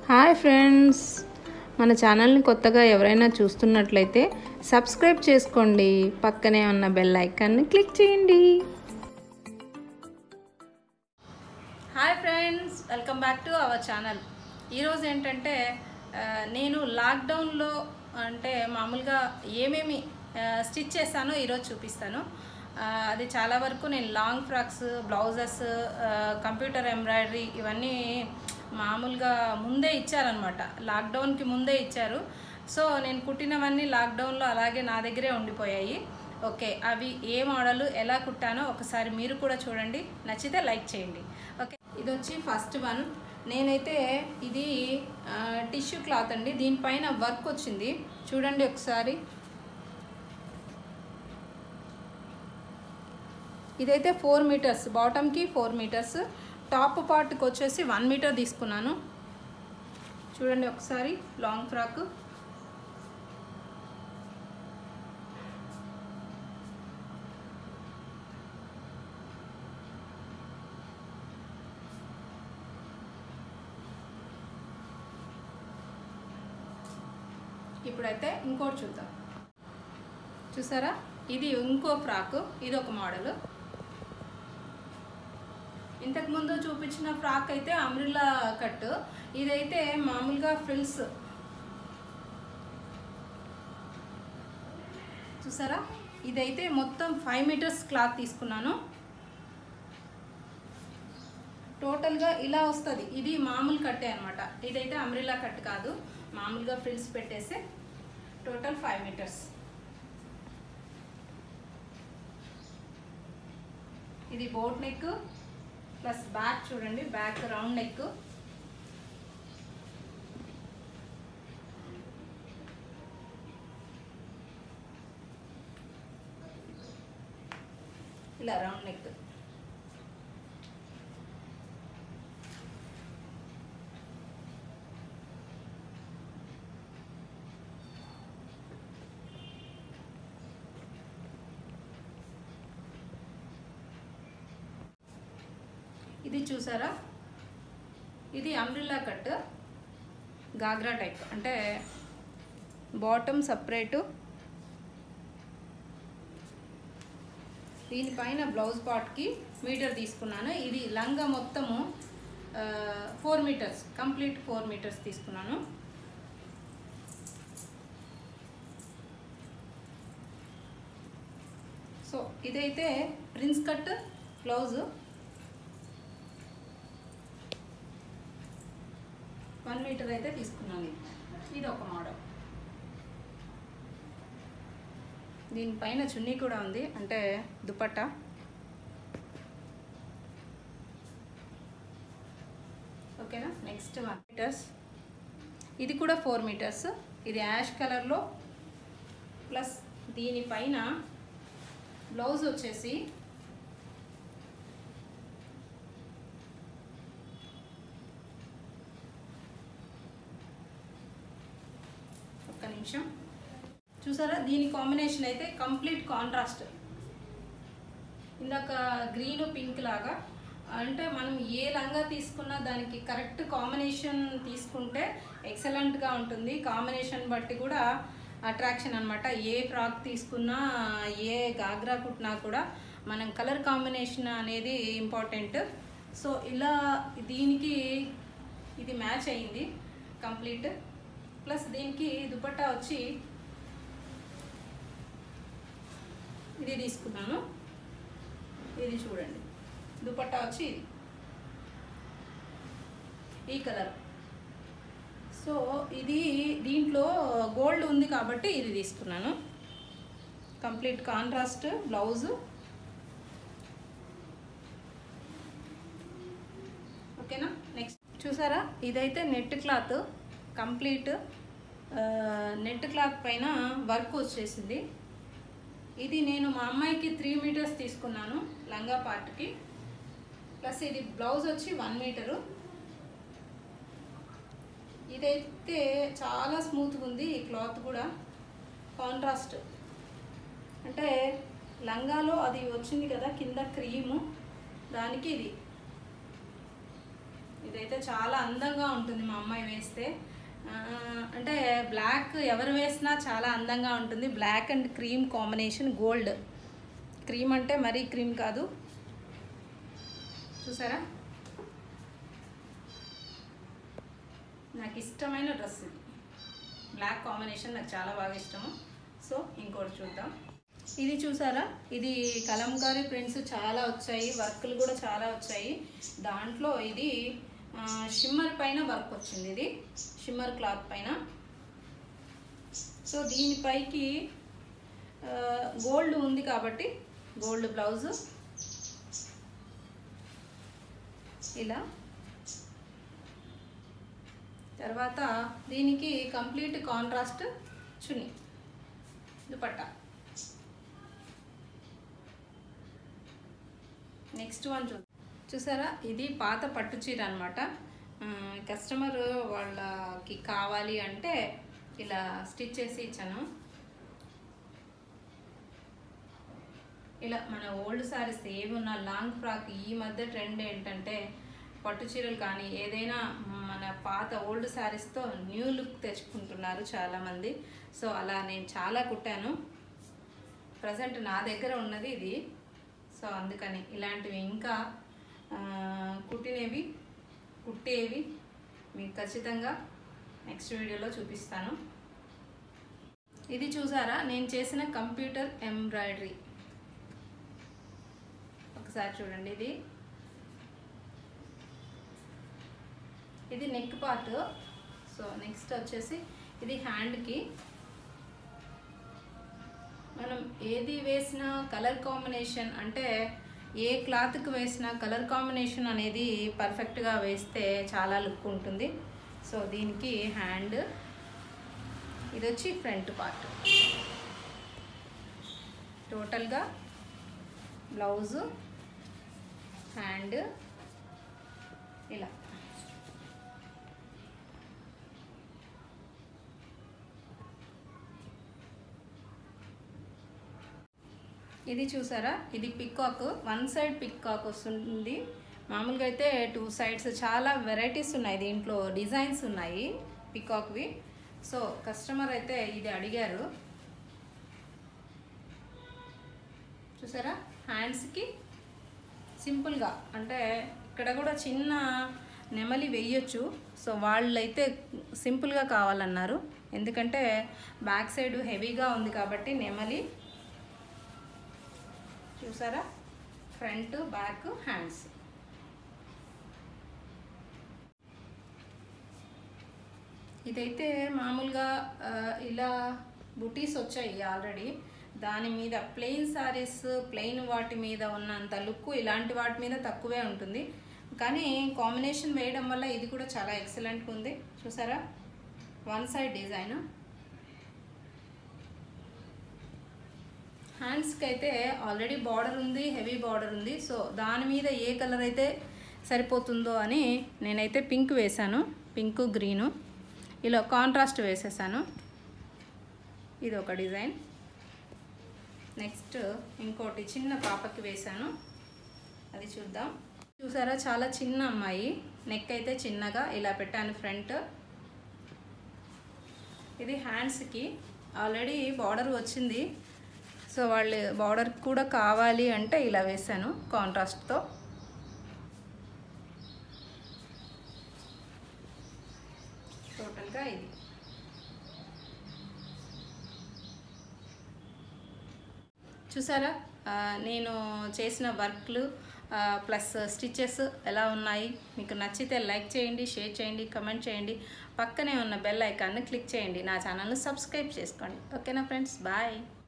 Hi friends, మన ఛానల్ని కొత్తగా ఎవరైనా చూస్తున్నట్లయితే సబ్స్క్రైబ్ చేసుకోండి. పక్కనే ఉన్న బెల్ ఐకాన్ని క్లిక్ చేయండి. Hi friends, welcome back to our channel. ఈరోజు ఏంటంటే నేను లాక్డౌన్లో అంటే మామూలుగా ఏమేమి స్టిచ్ చేశానో ఈరోజు చూపిస్తాను. అది చాలా వరకు నేను long frocks, blouses, computer embroidery ఇవన్నీ మామూలుగా ముందే ఇచ్చారనమాట. లాక్డౌన్కి ముందే ఇచ్చారు. సో నేను కుట్టినవన్నీ లాక్డౌన్లో అలాగే నా దగ్గరే ఉండిపోయాయి. ఓకే, అవి ఏ మోడల్ ఎలా కుట్టానో ఒకసారి మీరు కూడా చూడండి, నచ్చితే లైక్ చేయండి. ఓకే, ఇది వచ్చి ఫస్ట్ వన్. నేనైతే ఇది టిష్యూ క్లాత్ అండి, దీనిపైన వర్క్ వచ్చింది చూడండి ఒకసారి. ఇదైతే 4 మీటర్స్, బాటమ్కి 4 మీటర్స్, టాప్ పార్ట్కి వచ్చేసి 1 మీటర్ తీసుకున్నాను. చూడండి ఒకసారి, లాంగ్ ఫ్రాక్. ఇప్పుడైతే ఇంకోటి చూద్దాం. చూసారా, ఇది ఇంకో ఫ్రాక్, ఇది ఒక మోడల్. ఇంతకుముందు చూపించిన ఫ్రాక్ అయితే అమ్రిల్లా కట్, ఇదైతే మామూలుగా ఫ్రిల్స్. చూసారా, ఇదైతే మొత్తం 5 మీటర్స్ క్లాత్ తీసుకున్నాను. టోటల్గా ఇలా వస్తుంది. ఇది మామూలు కట్టే అనమాట, ఇదైతే అమ్రిల్లా కట్ కాదు, మామూలుగా ఫ్రిల్స్ పెట్టేసి టోటల్ 5 మీటర్స్. ఇది బోట్ నెక్ ప్లస్ బ్యాక్, చూడండి బ్యాక్ రౌండ్ నెక్. ఇలా రౌండ్ నెక్. ఇది చూసారా, ఇది అంబ్రిల్లా కట్, గాగ్రా టైప్, అంటే బాటమ్ సపరేటు, దీనిపైన బ్లౌజ్ పార్ట్కి మీటర్ తీసుకున్నాను. ఇది లంగా మొత్తము 4 మీటర్స్, కంప్లీట్ 4 మీటర్స్ తీసుకున్నాను. సో ఇదైతే ప్రిన్స్ కట్ బ్లౌజు, 1 మీటర్ అయితే తీసుకున్నాను. ఇది ఒక మోడల్. దీనిపైన చున్నీ కూడా ఉంది, అంటే దుపట్టా. ఓకేనా, నెక్స్ట్ 1 మీటర్స్. ఇది కూడా 4 మీటర్స్. ఇది యాష్ కలర్లో, ప్లస్ దీనిపైన బ్లౌజ్ వచ్చేసి నిమిషం. చూసారా, దీని కాంబినేషన్ అయితే కంప్లీట్ కాంట్రాస్ట్. ఇందాక గ్రీన్ పింక్ లాగా, అంటే మనం ఏ లంగా తీసుకున్నా దానికి కరెక్ట్ కాంబినేషన్ తీసుకుంటే ఎక్సలెంట్గా ఉంటుంది. కాంబినేషన్ బట్టి కూడా అట్రాక్షన్ అనమాట. ఏ ఫ్రాక్ తీసుకున్నా, ఏ గాగ్రా కుట్టినా కూడా మనం కలర్ కాంబినేషన్ అనేది ఇంపార్టెంట్. సో ఇలా దీనికి ఇది మ్యాచ్ అయింది కంప్లీట్. ప్లస్ దీనికి దుపట్టా వచ్చి ఇది తీసుకున్నాను. ఇది చూడండి, దుపట్టా వచ్చి ఇది ఈ కలర్. సో ఇది దీంట్లో గోల్డ్ ఉంది కాబట్టి ఇది తీసుకున్నాను. Complete contrast blouse. ఓకేనా, నెక్స్ట్ చూసారా, ఇదైతే net cloth, complete net cloth పైన వర్క్ వచ్చేసింది. ఇది నేను మా అమ్మాయికి 3 మీటర్స్ తీసుకున్నాను లంగా పార్ట్కి. ప్లస్ ఇది బ్లౌజ్ వచ్చి 1 మీటరు. ఇదైతే చాలా స్మూత్గా ఉంది ఈ క్లాత్ కూడా, కాంట్రాస్ట్. అంటే లంగాలో అది వచ్చింది కదా కింద క్రీము, దానికి ఇది ఇదైతే చాలా అందంగా ఉంటుంది మా అమ్మాయి వేస్తే. అంటే బ్లాక్ ఎవరు వేసినా చాలా అందంగా ఉంటుంది. Black and cream combination, gold. Cream అంటే మరీ క్రీమ్ కాదు, చూసారా. నాకు ఇష్టమైన డ్రెస్ ఇది, బ్లాక్ కాంబినేషన్ నాకు చాలా బాగా ఇష్టము. సో ఇంకోటి చూద్దాం. ఇది చూసారా, ఇది కలంకారీ ప్రింట్స్ చాలా వచ్చాయి, వర్క్లు కూడా చాలా వచ్చాయి. దాంట్లో ఇది షిమ్మర్ పైన వర్క్ వచ్చింది, ఇది షిమ్మర్ క్లాత్ పైన. సో దీనిపైకి గోల్డ్ ఉంది కాబట్టి గోల్డ్ బ్లౌజ్ ఇలా. తర్వాత దీనికి complete contrast chunni, dupatta. Next one చూసారా, ఇది పాత పట్టు చీర అనమాట. కస్టమర్ వాళ్ళకి కావాలి అంటే ఇలా స్టిచ్ చేసి ఇచ్చాను. ఇలా మన ఓల్డ్ సారీస్ ఏమున్నా లాంగ్ ఫ్రాక్, ఈ మధ్య ట్రెండ్ ఏంటంటే పట్టు చీరలు కానీ ఏదైనా మన పాత ఓల్డ్ శారీస్తో న్యూ లుక్ తెచ్చుకుంటున్నారు చాలామంది. సో అలా నేను చాలా కుట్టాను. ప్రజెంట్ నా దగ్గర ఉన్నది ఇది. సో అందుకని ఇలాంటివి ఇంకా కుట్టేవి మీకు ఖచ్చితంగా నెక్స్ట్ వీడియోలో చూపిస్తాను. ఇది చూసారా, నేను చేసిన కంప్యూటర్ ఎంబ్రాయిడరీ. ఒకసారి చూడండి, ఇది నెక్ పార్ట్. సో నెక్స్ట్ వచ్చేసి ఇది హ్యాండ్కి. మనం ఏది వేసినా కలర్ కాంబినేషన్, అంటే ఏ క్లాత్కి వేసినా కలర్ కాంబినేషన్ అనేది పర్ఫెక్ట్గా వేస్తే చాలా లుక్ ఉంటుంది. సో దీనికి హ్యాండ్, ఇది వచ్చి ఫ్రంట్ పార్ట్. టోటల్గా బ్లౌజు, హ్యాండ్ ఇలా. ఇది చూసారా, ఇది పికాక్. వన్ సైడ్ పికాక్ వస్తుంది. మామూలుగా అయితే 2 సైడ్స్. చాలా వెరైటీస్ ఉన్నాయి దీంట్లో, డిజైన్స్ ఉన్నాయి పికాక్వి. సో కస్టమర్ అయితే ఇది అడిగారు. చూసారా, హ్యాండ్స్కి సింపుల్గా, అంటే ఇక్కడ కూడా చిన్న నెమలి వేయొచ్చు. సో వాళ్ళైతే సింపుల్గా కావాలన్నారు, ఎందుకంటే బ్యాక్ సైడ్ హెవీగా ఉంది కాబట్టి నెమలి. చూసారా, ఫ్రంట్, బ్యాక్, హ్యాండ్స్. ఇదైతే మామూలుగా ఇలా బుటీస్ వచ్చాయి ఆల్రెడీ. దాని మీద ప్లెయిన్ సారీస్, ప్లెయిన్ వాటి మీద ఉన్నంత లుక్ ఇలాంటి వాటి మీద తక్కువే ఉంటుంది. కానీ కాంబినేషన్ వేయడం వల్ల ఇది కూడా చాలా ఎక్సలెంట్గా ఉంది. చూసారా, వన్ సైడ్ డిజైన్. హ్యాండ్స్కి అయితే ఆల్రెడీ బార్డర్ ఉంది, హెవీ బార్డర్ ఉంది. సో దాని మీద ఏ కలర్ అయితే సరిపోతుందో అని నేనైతే పింక్ వేశాను, పింక్ గ్రీను. ఇలా కాంట్రాస్ట్ వేసేసాను. ఇది ఒక డిజైన్. నెక్స్ట్ ఇంకోటి చిన్న పాపకి వేశాను, అది చూద్దాం. చూసారా, చాలా చిన్న అమ్మాయి. నెక్ అయితే చిన్నగా ఇలా పెట్టాను ఫ్రంట్. ఇది హ్యాండ్స్కి ఆల్రెడీ బార్డర్ వచ్చింది. సో వాళ్ళు బార్డర్ కూడా కావాలి అంటే ఇలా వేసాను కాంట్రాస్ట్తో. టోటల్గా ఇది. చూసారా, నేను చేసిన వర్క్లు ప్లస్ స్టిచెస్ ఎలా ఉన్నాయి. మీకు నచ్చితే లైక్ చేయండి, షేర్ చేయండి, కమెంట్ చేయండి. పక్కనే ఉన్న బెల్ ఐకాన్ని క్లిక్ చేయండి. నా ఛానల్ని సబ్స్క్రైబ్ చేసుకోండి. ఓకేనా ఫ్రెండ్స్, బాయ్.